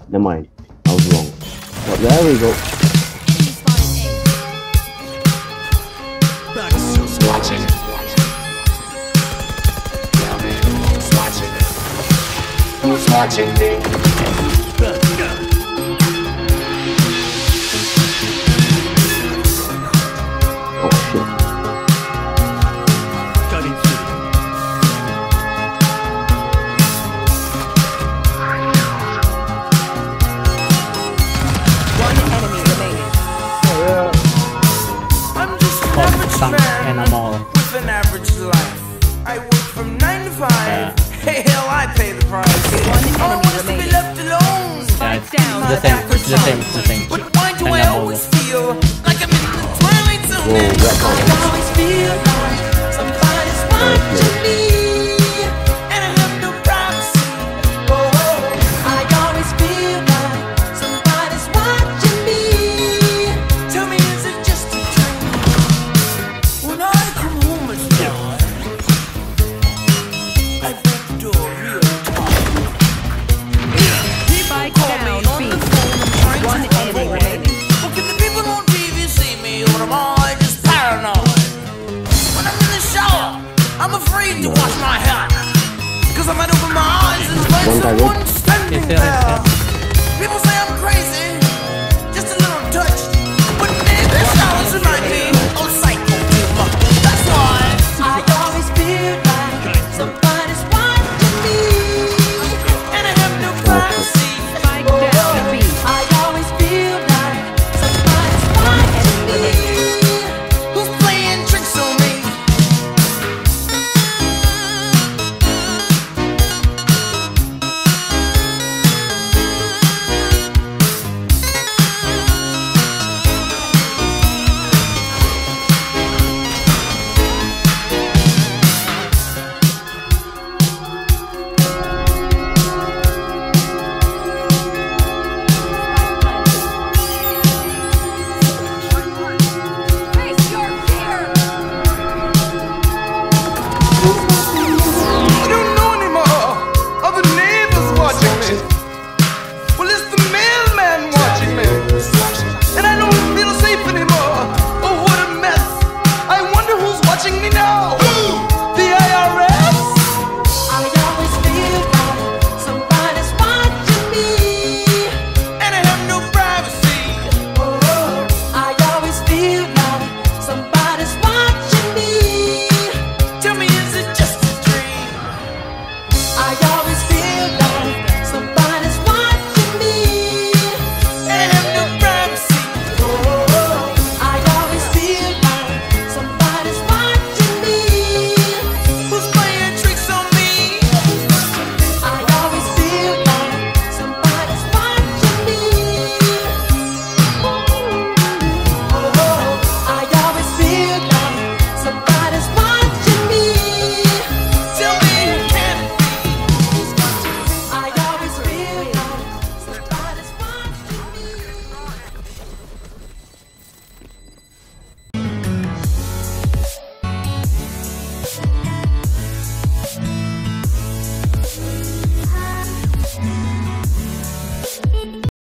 Never mind. I was wrong. But there we go. Watching. Who's watching me? Oh shit. One enemy remaining. I'm just an average man with an average life. I work from 9 to 5. Hey, hell, I pay the price. One All I enemy want is to be remaining. left alone. Spike down. My the same, back was the same, turned. the same. But why do I always feel like I'm in the twilight zone? Whoa, that I always feel like somebody's watching me, and I have no privacy. Oh, I always feel like somebody's watching me. Tell me, is it just a dream? When I come home at night, I break the door real tight. Spike Call me down. on B. the phone, I'm trying One to enemy avoid. remaining. Well, can the people on TV see me, or am I just paranoid? When I'm in the shower, I'm afraid to wash my hair, 'cause I might open my eyes and find One guy someone standing Yes, yes, there. yes.